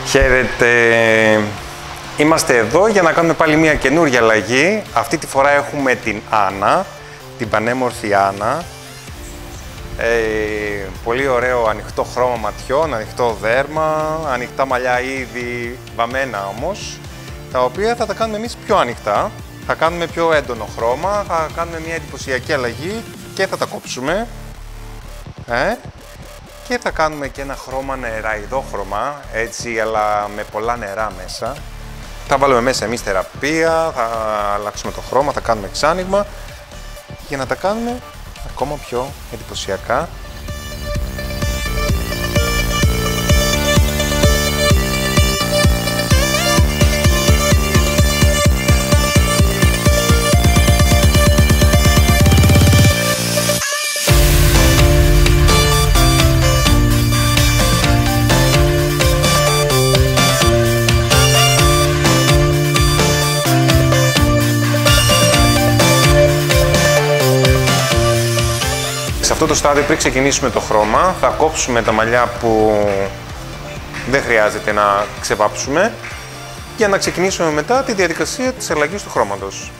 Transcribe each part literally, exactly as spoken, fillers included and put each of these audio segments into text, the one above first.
Χαίρετε! Είμαστε εδώ για να κάνουμε πάλι μια καινούργια αλλαγή. Αυτή τη φορά έχουμε την Άννα, την πανέμορφη Άννα. Ε, πολύ ωραίο ανοιχτό χρώμα ματιών, ανοιχτό δέρμα, ανοιχτά μαλλιά ήδη βαμμένα όμως, τα οποία θα τα κάνουμε εμείς πιο ανοιχτά. Θα κάνουμε πιο έντονο χρώμα, θα κάνουμε μια εντυπωσιακή αλλαγή και θα τα κόψουμε. Ε? Και θα κάνουμε και ένα χρώμα νεραϊδόχρωμα, έτσι, αλλά με πολλά νερά μέσα. Θα βάλουμε μέσα εμείς θεραπεία, θα αλλάξουμε το χρώμα, θα κάνουμε εξάνοιγμα για να τα κάνουμε ακόμα πιο εντυπωσιακά. Σε αυτό το στάδιο, πριν ξεκινήσουμε το χρώμα, θα κόψουμε τα μαλλιά που δεν χρειάζεται να ξεβάψουμε για να ξεκινήσουμε μετά τη διαδικασία της αλλαγής του χρώματος.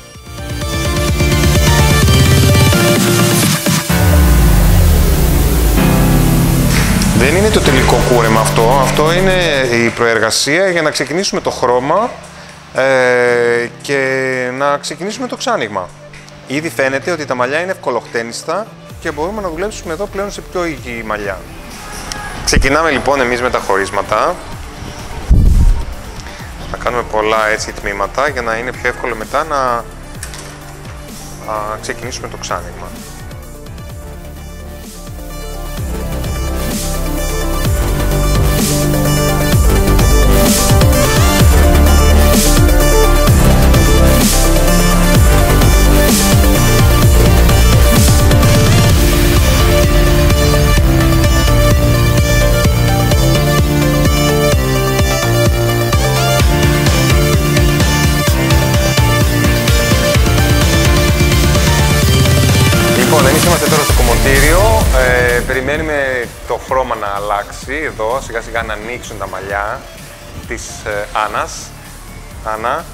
Δεν είναι το τελικό κούρεμα αυτό, αυτό είναι η προεργασία για να ξεκινήσουμε το χρώμα ε, και να ξεκινήσουμε το ξάνοιγμα. Ήδη φαίνεται ότι τα μαλλιά είναι ευκολοχτένιστα και μπορούμε να δουλέψουμε εδώ πλέον σε πιο υγιή μαλλιά. Ξεκινάμε λοιπόν εμείς με τα χωρίσματα. Θα κάνουμε πολλά έτσι τμήματα για να είναι πιο εύκολο μετά να α, ξεκινήσουμε το ξάνοιγμα. Λοιπόν, εμείς είμαστε τώρα στο κομμωτήριο, ε, περιμένουμε το χρώμα να αλλάξει εδώ, σιγά σιγά να ανοίξουν τα μαλλιά της ε, Άννας. Άννα.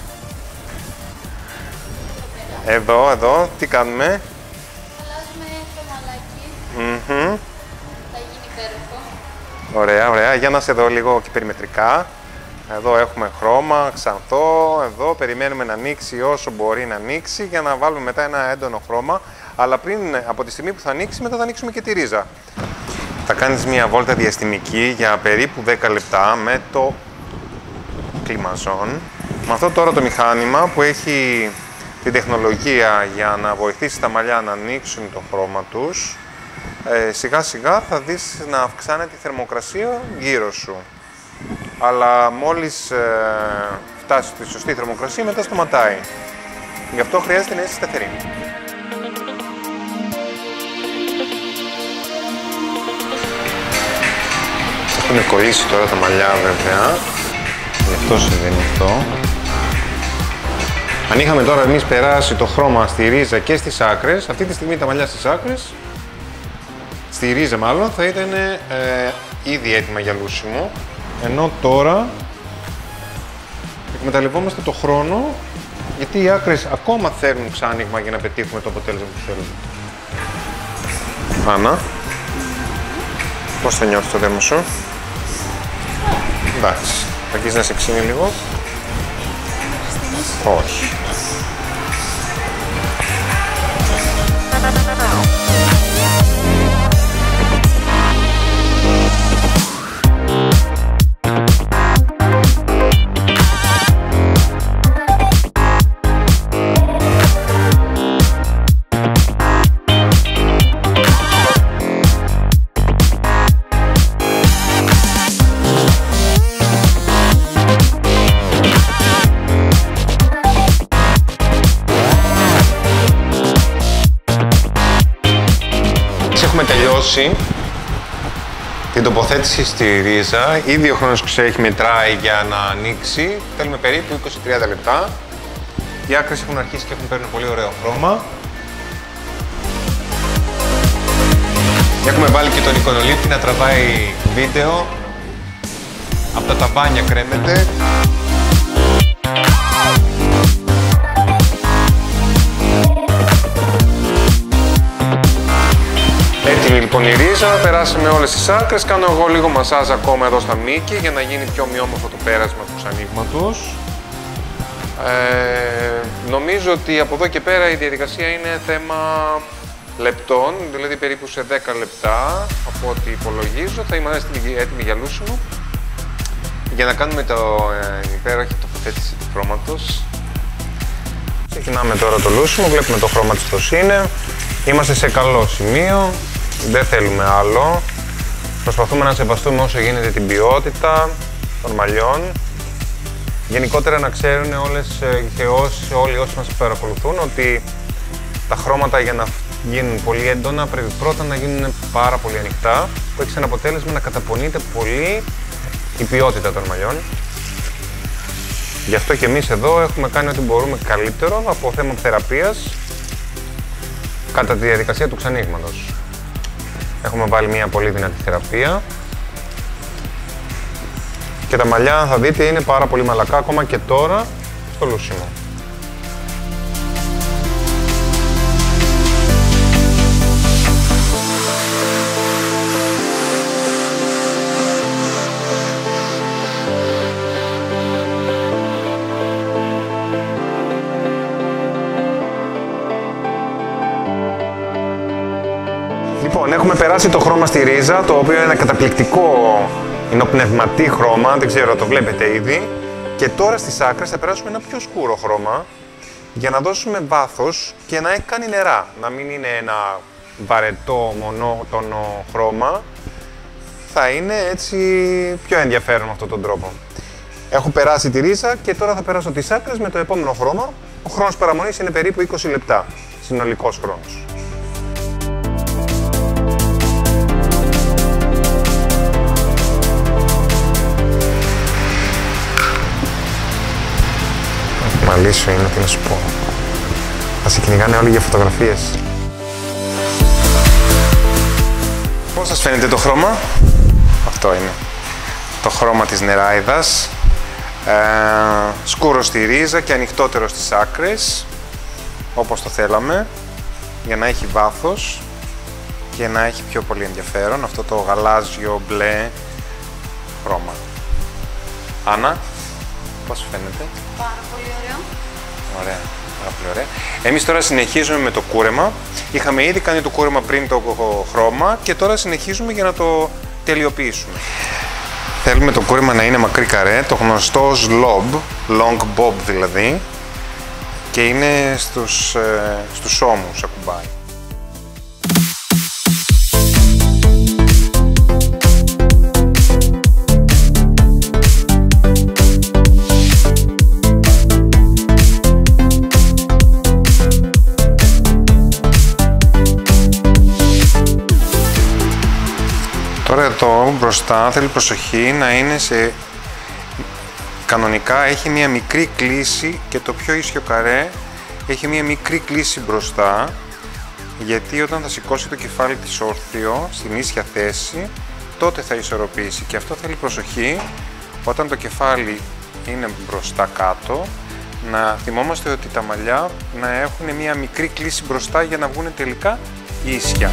Εδώ, εδώ, τι κάνουμε? Αλλάζουμε το μαλάκι, mm-hmm. θα γίνει υπέροχο. Ωραία, ωραία, για να σε δω λίγο και περιμετρικά. Εδώ έχουμε χρώμα, ξανθό, εδώ περιμένουμε να ανοίξει όσο μπορεί να ανοίξει για να βάλουμε μετά ένα έντονο χρώμα. Αλλά πριν, από τη στιγμή που θα ανοίξει, μετά θα ανοίξουμε και τη ρίζα. Θα κάνεις μια βόλτα διαστημική για περίπου δέκα λεπτά με το κλιμαζόν. Με αυτό τώρα το μηχάνημα που έχει την τεχνολογία για να βοηθήσει τα μαλλιά να ανοίξουν το χρώμα τους, ε, σιγά σιγά θα δεις να αυξάνεται η θερμοκρασία γύρω σου. Αλλά μόλις ε, φτάσει στη σωστή θερμοκρασία, μετά σταματάει. Γι' αυτό χρειάζεται να είσαι σταθερή. Έχουν κολλήσει τώρα τα μαλλιά βέβαια, γι' αυτό συμβαίνει αυτό. Αν είχαμε τώρα εμείς περάσει το χρώμα στη ρίζα και στις άκρες, αυτή τη στιγμή τα μαλλιά στις άκρες, στη ρίζα μάλλον, θα ήταν ε, ήδη έτοιμα για λούσιμο. Ενώ τώρα εκμεταλλευόμαστε το χρόνο, γιατί οι άκρες ακόμα θέλουν ξάνοιγμα για να πετύχουμε το αποτέλεσμα που θέλουμε. Άννα, πώς θα νιώθεις το δέρμα σου? Εντάξει, θα αρχίσει να σε ξύνει λίγο. Όχι. Έχουμε τελειώσει την τοποθέτηση στη ρίζα. Ήδη ο χρόνος που έχει μετράει για να ανοίξει. Θέλουμε περίπου είκοσι με τριάντα λεπτά. Οι άκρες έχουν αρχίσει και έχουν παίρνει πολύ ωραίο χρώμα. Έχουμε βάλει και τον εικονολήπτη να τραβάει βίντεο Από τα ταβάνια κρέμεται. Έτοιμη λοιπόν η ρίζα, περάσαμε όλες τις άκρες. Κάνω εγώ λίγο μασάζ ακόμα εδώ στα μήκη για να γίνει πιο ομοιόμορφο το πέρασμα του ξανήγματος. Ε, νομίζω ότι από εδώ και πέρα η διαδικασία είναι θέμα λεπτών, δηλαδή περίπου σε δέκα λεπτά από ό,τι υπολογίζω θα είμαστε έτοιμοι για λούσιμο για να κάνουμε το ε, υπέροχη τοποθέτηση του χρώματος. Ξεκινάμε τώρα το λούσιμο, βλέπουμε το χρώμα της πώς είναι. Είμαστε σε καλό σημείο, δεν θέλουμε άλλο. Προσπαθούμε να σεβαστούμε όσο γίνεται την ποιότητα των μαλλιών. Γενικότερα να ξέρουν όλες και όσοι, όλοι όσοι μας παρακολουθούν ότι τα χρώματα για να γίνουν πολύ έντονα πρέπει πρώτα να γίνουν πάρα πολύ ανοιχτά, που έχει σαν αποτέλεσμα να καταπονείται πολύ η ποιότητα των μαλλιών. Γι' αυτό και εμείς εδώ έχουμε κάνει ό,τι μπορούμε καλύτερο από θέμα θεραπείας κατά τη διαδικασία του ξανήγματος. Έχουμε βάλει μια πολύ δυνατή θεραπεία και τα μαλλιά θα δείτε είναι πάρα πολύ μαλακά ακόμα και τώρα στο λούσιμο. Λοιπόν, έχουμε περάσει το χρώμα στη ρίζα, το οποίο είναι ένα καταπληκτικό υνοπνευματή χρώμα, δεν ξέρω, το βλέπετε ήδη. Και τώρα στις άκρες θα περάσουμε ένα πιο σκούρο χρώμα για να δώσουμε βάθος και να έχει κάνει νερά. Να μην είναι ένα βαρετό, μονότονο χρώμα. Θα είναι έτσι πιο ενδιαφέρον με αυτόν τον τρόπο. Έχω περάσει τη ρίζα και τώρα θα περάσω τις άκρες με το επόμενο χρώμα. Ο χρόνος παραμονής είναι περίπου είκοσι λεπτά, συνολικός χρόνος. Μαλίσιο είναι, τι να σου πω. Θα σε κυνηγάνε όλοι για φωτογραφίες. Πώς σας φαίνεται το χρώμα? Αυτό είναι. Το χρώμα της νεράιδας. Ε, σκούρο στη ρίζα και ανοιχτότερο στις άκρες. Όπως το θέλαμε. Για να έχει βάθος και να έχει πιο πολύ ενδιαφέρον. Αυτό το γαλάζιο μπλε χρώμα. Άννα, πώς σου φαίνεται? Πάρα πολύ ωραίο. Ωραία, πάρα πολύ ωραία. Εμείς τώρα συνεχίζουμε με το κούρεμα. Είχαμε ήδη κάνει το κούρεμα πριν το χρώμα και τώρα συνεχίζουμε για να το τελειοποιήσουμε. Θέλουμε το κούρεμα να είναι μακρύ καρέ, το γνωστό ως lob, long bob δηλαδή, και είναι στους, ε, στους ώμους ακουμπάει. Τώρα εδώ μπροστά θέλει προσοχή να είναι σε... Κανονικά έχει μια μικρή κλίση και το πιο ίσιο καρέ έχει μια μικρή κλίση μπροστά, γιατί όταν θα σηκώσει το κεφάλι της όρθιο στην ίσια θέση τότε θα ισορροπήσει, και αυτό θέλει προσοχή όταν το κεφάλι είναι μπροστά κάτω, να θυμόμαστε ότι τα μαλλιά να έχουν μια μικρή κλίση μπροστά για να βγουν τελικά ίσια.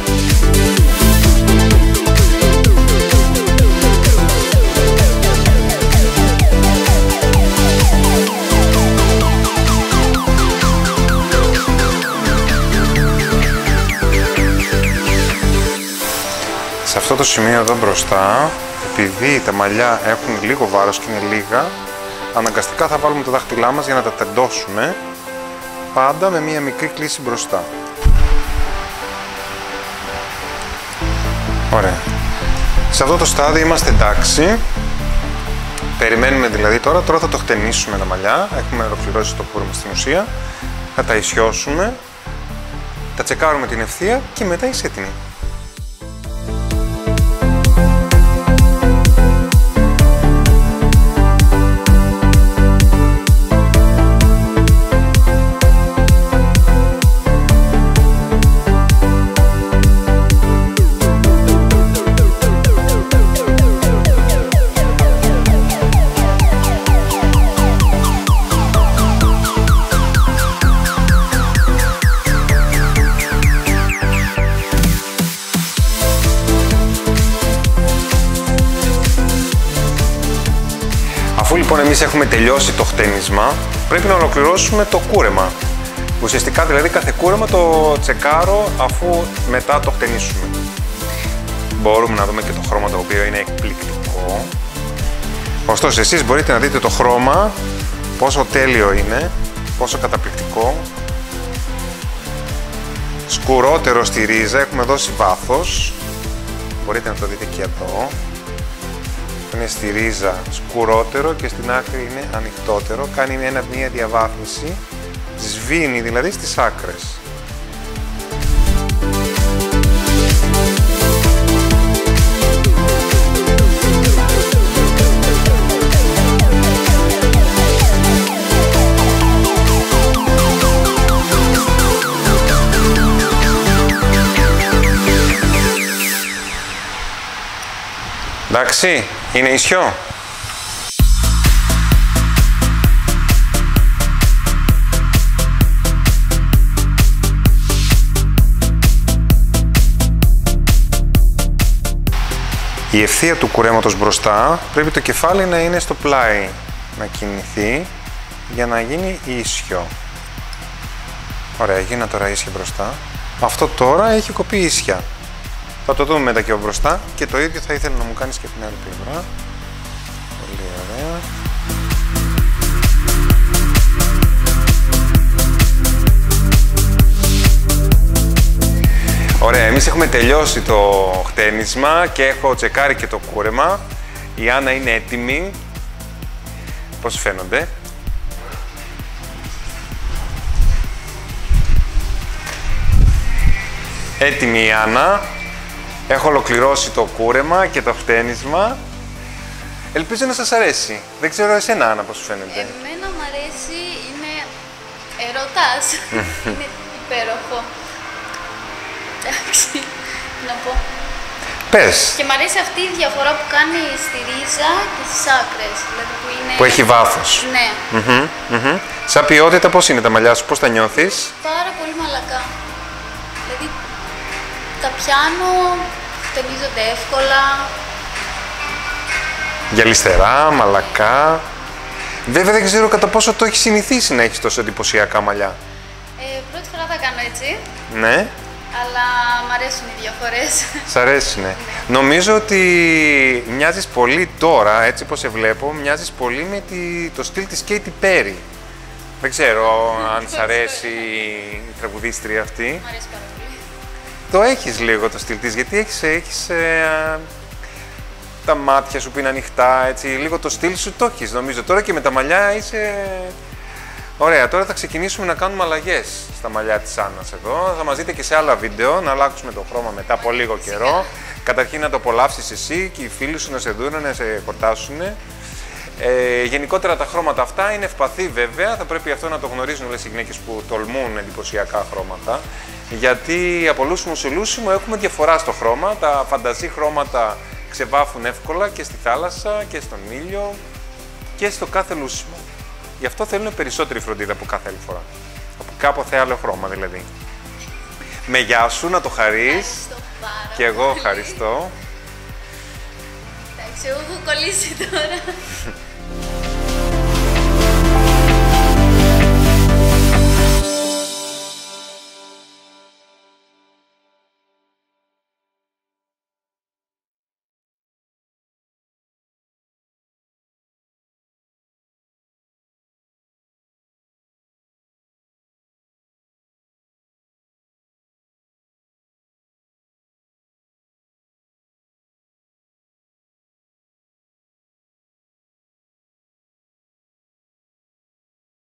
Σε αυτό το σημείο εδώ μπροστά, επειδή τα μαλλιά έχουν λίγο βάρος και είναι λίγα, αναγκαστικά θα βάλουμε τα δάχτυλά μας για να τα τεντώσουμε, πάντα με μία μικρή κλίση μπροστά. Ωραία. Σε αυτό το στάδιο είμαστε εντάξει. Περιμένουμε δηλαδή τώρα, τώρα θα το χτενίσουμε τα μαλλιά, έχουμε ολοκληρώσει το κούρεμα στην ουσία, θα τα ισιώσουμε, θα τσεκάρουμε την ευθεία και μετά είσαι έτοιμη. Λοιπόν, εμείς έχουμε τελειώσει το χτένισμα. Πρέπει να ολοκληρώσουμε το κούρεμα. Ουσιαστικά, δηλαδή, κάθε κούρεμα το τσεκάρω αφού μετά το χτενίσουμε. Μπορούμε να δούμε και το χρώμα, το οποίο είναι εκπληκτικό. Ωστόσο, εσείς μπορείτε να δείτε το χρώμα, πόσο τέλειο είναι, πόσο καταπληκτικό. Σκουρότερο στη ρίζα, έχουμε δώσει βάθος. Μπορείτε να το δείτε και εδώ. Είναι στη ρίζα σκουρότερο και στην άκρη είναι ανοιχτότερο. Κάνει ένα, μια διαβάθμιση, σβήνει δηλαδή στις άκρες. Εντάξει, είναι ίσιο. Η ευθεία του κουρέματος μπροστά πρέπει το κεφάλι να είναι στο πλάι, να κινηθεί για να γίνει ίσιο. Ωραία, γίνα τώρα ίσια μπροστά. Αυτό τώρα έχει κοπεί ίσια. Θα το δούμε μετά και από μπροστά και το ίδιο θα ήθελα να μου κάνεις και την άλλη πλευρά. Πολύ ωραία. Ωραία, εμείς έχουμε τελειώσει το χτένισμα και έχω τσεκάρει και το κούρεμα. Η Άννα είναι έτοιμη. Πώς φαίνονται? Έτοιμη η Άννα. Έχω ολοκληρώσει το κούρεμα και το χτένισμα. Ελπίζω να σας αρέσει. Δεν ξέρω εσένα, Άννα, πώς σου φαίνεται. Εμένα μου αρέσει, είναι ερωτάς. Είναι υπέροχο. Εντάξει, να πω. Πες. Και μου αρέσει αυτή η διαφορά που κάνει στη ρίζα και στις άκρες. Δηλαδή που είναι... Που έχει βάθος. Ναι. Mm-hmm, mm-hmm. Σαν ποιότητα, πώς είναι τα μαλλιά σου, πώς τα νιώθεις? Πάρα πολύ μαλακά. Δηλαδή τα πιάνω, χτενίζονται εύκολα. Γυαλιστερά, μαλακά. Βέβαια δεν ξέρω κατά πόσο το έχει συνηθίσει να έχεις τόσο εντυπωσιακά μαλλιά. Ε, πρώτη φορά θα κάνω έτσι. Ναι. Αλλά μ' αρέσουν οι διαφορές. Σ' αρέσει, ναι. Νομίζω ότι μοιάζεις πολύ τώρα, έτσι πως σε βλέπω, μοιάζεις πολύ με τη, το στυλ της Katy Perry. Δεν ξέρω αν σ' αρέσει η τραγουδίστρια αυτή. Μ' αρέσει πάρα πολύ. Το έχεις λίγο το στυλ της, γιατί έχεις, έχεις ε, τα μάτια σου που είναι ανοιχτά, έτσι, λίγο το στυλ σου το έχεις, νομίζω. Τώρα και με τα μαλλιά είσαι... Ωραία, τώρα θα ξεκινήσουμε να κάνουμε αλλαγές στα μαλλιά της Άννας εδώ. Θα μας δείτε και σε άλλα βίντεο, να αλλάξουμε το χρώμα μετά από λίγο καιρό. Καταρχήν να το απολαύσεις εσύ και οι φίλοι σου να σε δουν, να σε κορτάσουν. Ε, γενικότερα τα χρώματα αυτά είναι ευπαθή βέβαια, θα πρέπει αυτό να το γνωρίζουν όλες οι γυναίκες που τολμούν εντυπωσιακά χρώματα. Γιατί από λούσιμο σε λούσιμο έχουμε διαφορά στο χρώμα, τα φανταζή χρώματα ξεβάφουν εύκολα και στη θάλασσα και στον ήλιο και στο κάθε λούσιμο. Γι' αυτό θέλουν περισσότερη φροντίδα από κάθε άλλη φορά. Από κάποτε άλλο χρώμα δηλαδή. Με γεια σου, να το χαρείς. Και εγώ ευχαριστώ. Εντάξει, εγώ έχω κολλήσει τώρα.